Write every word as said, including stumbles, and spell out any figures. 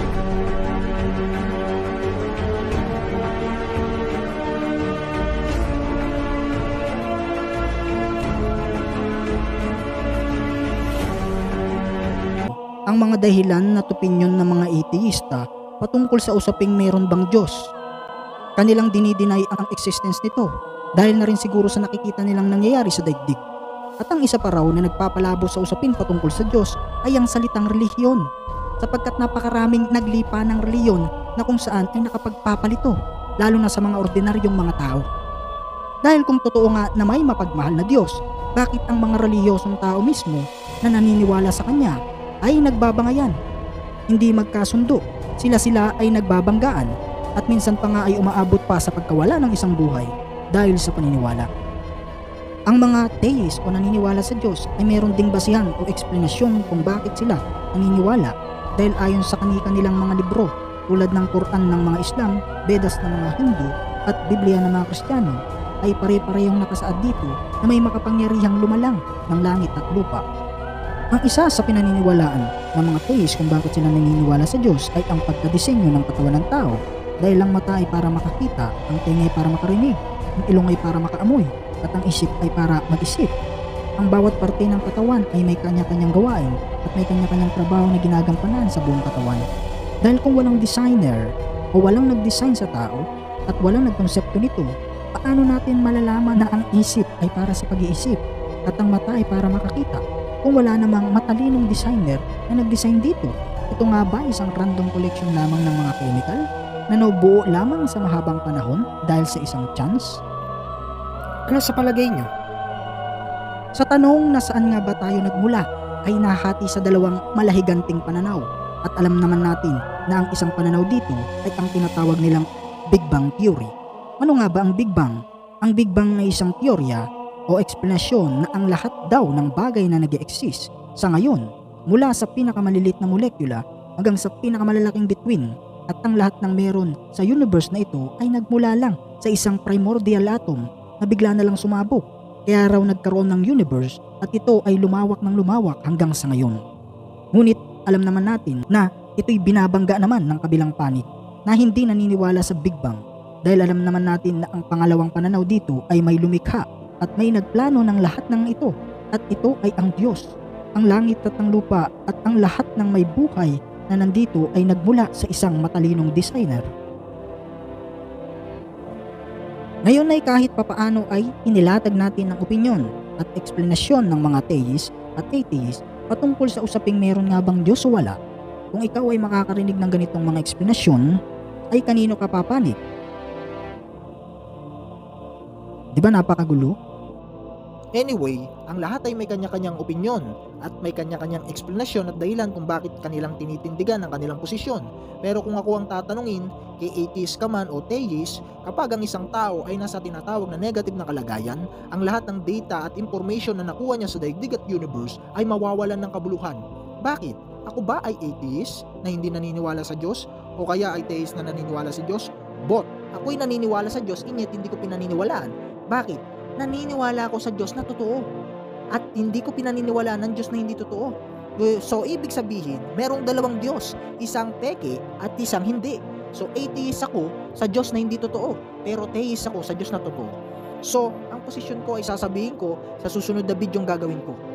Ang mga dahilan at opinyon ng mga atheista patungkol sa usaping meron bang Diyos. Kanilang dinideny ang existence nito dahil na rin siguro sa nakikita nilang nangyayari sa daigdig. At ang isa pa raw na nagpapalabo sa usapin patungkol sa Diyos ay ang salitang relihiyon, sapagkat napakaraming naglipa ng reliyon na kung saan ay nakapagpapalito, lalo na sa mga ordinaryong mga tao. Dahil kung totoo nga na may mapagmahal na Diyos, bakit ang mga relihiyosong tao mismo na naniniwala sa Kanya ay nagbabangayan, hindi magkasundo, sila-sila ay nagbabanggaan, at minsan pa nga ay umaabot pa sa pagkawala ng isang buhay dahil sa paniniwala. Ang mga theist o naniniwala sa Diyos ay meron ding basihan o eksplanasyon kung bakit sila naniniwala, dahil ayon sa kani-kanilang mga libro tulad ng Quran ng mga Islam, Vedas ng mga Hindu at Biblia ng mga Kristiyano ay pare-parehong nakasaad dito na may makapangyarihang lumalang ng langit at lupa. Ang isa sa pinaniniwalaan ng mga theist kung bakit sila naniniwala sa Diyos ay ang pagkadisenyo ng katawan ng tao, dahil ang mata ay para makakita, ang tenga ay para makarinig, ang ilong ay para makaamoy, at ang isip ay para mag-isip. Ang bawat parte ng katawan ay may kanya-kanyang gawain at may kanya-kanyang trabaho na ginagampanan sa buong katawan. Dahil kung walang designer o walang nag-design sa tao at walang nagkonsepto nito, paano natin malalaman na ang isip ay para sa pag-iisip at ang mata ay para makakita kung wala namang matalinong designer na nag-design dito? Ito nga ba isang random collection lamang ng mga chemical na nabuo lamang sa mahabang panahon dahil sa isang chance? Ano sa palagay nyo? Sa tanong na saan nga ba tayo nagmula ay nahati sa dalawang malahiganting pananaw, at alam naman natin na ang isang pananaw dito ay ang tinatawag nilang Big Bang Theory. Ano nga ba ang Big Bang? Ang Big Bang ay isang teorya o eksplanasyon na ang lahat daw ng bagay na nag-e-exist sa ngayon, mula sa pinakamalilit na molekula hanggang sa pinakamalalaking bituin, at ang lahat ng meron sa universe na ito ay nagmula lang sa isang primordial atom na bigla na lang sumabog, kaya raw nagkaroon ng universe at ito ay lumawak ng lumawak hanggang sa ngayon. Ngunit alam naman natin na ito'y binabangga naman ng kabilang panig na hindi naniniwala sa Big Bang, dahil alam naman natin na ang pangalawang pananaw dito ay may lumikha at may nagplano ng lahat ng ito, at ito ay ang Diyos, ang langit at ang lupa at ang lahat ng may buhay na nandito ay nagmula sa isang matalinong designer. Ngayon ay kahit papaano ay inilatag natin ang opinyon at eksplanasyon ng mga theist at atheist patungkol sa usaping meron nga bang Diyos o wala. Kung ikaw ay makakarinig ng ganitong mga eksplanasyon, ay kanino ka papanig? Di ba napakagulo? Anyway, ang lahat ay may kanya-kanyang opinyon at may kanya-kanyang eksplanasyon at dahilan kung bakit kanilang tinitindigan ang kanilang posisyon. Pero kung ako ang tatanungin, kay atheist ka man o theist, kapag ang isang tao ay nasa tinatawag na negative na kalagayan, ang lahat ng data at information na nakuha niya sa daigdig at universe ay mawawalan ng kabuluhan. Bakit? Ako ba ay atheist na hindi naniniwala sa Diyos? O kaya ay theist na naniniwala sa Diyos? Both. Ako'y naniniwala sa Diyos, inyet hindi ko pinaniniwalaan. Bakit? Naniniwala ako sa Diyos na totoo at hindi ko pinaniniwalaan ng Diyos na hindi totoo. So ibig sabihin, merong dalawang Diyos, isang peke at isang hindi. So atheist ako sa Diyos na hindi totoo, pero theist ako sa Diyos na totoo. So ang posisyon ko ay sasabihin ko sa susunod na video yung gagawin ko.